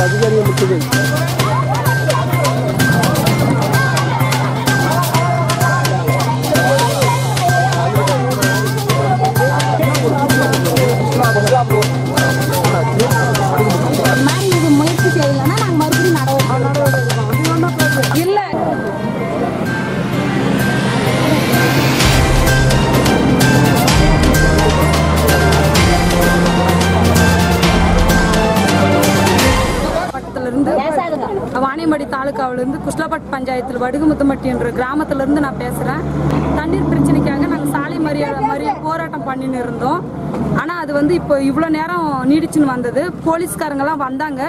அதிகாரிகள் இருக்குது. முயற்சி செய்யலைன்னா நாங்கள் மறுபடியும் இல்லை. வாணியம்பாடி தாலுகாவிலிருந்து குஷ்லாப்பட் பஞ்சாயத்தில் வடுகுமுத்தம்பட்டி என்ற கிராமத்திலிருந்து நான் பேசுகிறேன். தண்ணீர் பிரச்சனைக்காக நாங்கள் சாலை மறியல் போராட்டம் பண்ணின்னு இருந்தோம். ஆனால் அது வந்து இப்போ இவ்வளோ நேரம் நீடிச்சுன்னு வந்தது. போலீஸ்காரங்கெல்லாம் வந்தாங்க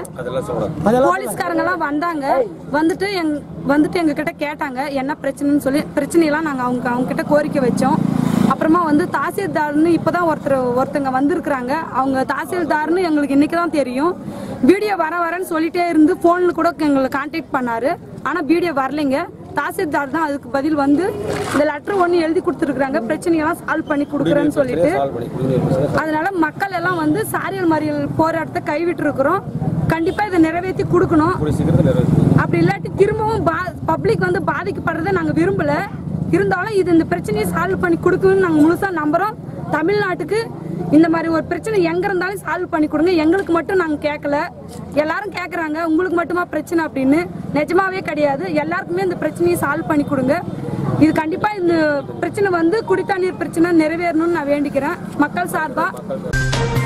வந்துட்டு எங்ககிட்ட கேட்டாங்க என்ன பிரச்சனைன்னு சொல்லி. பிரச்சனையெல்லாம் நாங்கள் அவங்க கிட்ட கோரிக்கை வச்சோம். அப்புறமா வந்து தாசில்தார்னு இப்போதான் ஒருத்தங்க வந்திருக்கிறாங்க. அவங்க தாசில்தார்னு எங்களுக்கு இன்னைக்கு தான் தெரியும். வீடியோ வரேன்னு சொல்லிட்டே இருந்து ஃபோனில் கூட எங்களை கான்டாக்ட் பண்ணாரு. ஆனால் வீடியோ வரலைங்க. தாசில்தார் தான் அதுக்கு பதில் வந்து இந்த லெட்டர் ஒன்று எழுதி கொடுத்துருக்குறாங்க, பிரச்சனையெல்லாம் சால்வ் பண்ணி கொடுக்குறேன்னு சொல்லிட்டு. அதனால மக்கள் எல்லாம் வந்து சாரியல் மறியல் போராட்டத்தை கைவிட்டு இருக்கிறோம். கண்டிப்பா இதை நிறைவேற்றி கொடுக்கணும். அப்படி இல்லாட்டி திரும்பவும் பப்ளிக் வந்து பாதிக்கப்படுறதை நாங்கள் விரும்பல. இருந்தாலும் இந்த பிரச்சனையை சால்வ் பண்ணி கொடுக்கணும்னு நாங்கள் முழுசா நம்புறோம். தமிழ்நாட்டுக்கு இந்த மாதிரி ஒரு பிரச்சனை எங்க இருந்தாலும் சால்வ் பண்ணி கொடுங்க. எங்களுக்கு மட்டும் நாங்க கேட்கல, எல்லாரும் கேட்கறாங்க உங்களுக்கு மட்டுமா பிரச்சனை அப்படின்னு. நிஜமாவே கிடையாது, எல்லாருக்குமே இந்த பிரச்சனையை சால்வ் பண்ணி கொடுங்க. இது கண்டிப்பா இந்த பிரச்சனை வந்து குடித்தண்ணீர் பிரச்சனை நிறைவேறணும்னு நான் வேண்டிக்கிறேன் மக்கள் சார்பா.